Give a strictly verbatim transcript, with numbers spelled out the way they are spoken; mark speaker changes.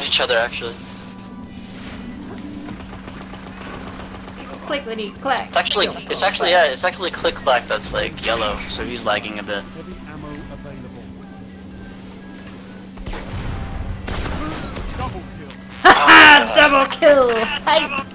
Speaker 1: at each other actually.
Speaker 2: Clickety clack.
Speaker 1: It's actually, it's actually, yeah, it's actually Click Clack that's like yellow, so he's lagging a bit.
Speaker 3: Heavy ammo available. Double kill.
Speaker 2: Haha! Double kill! Hype!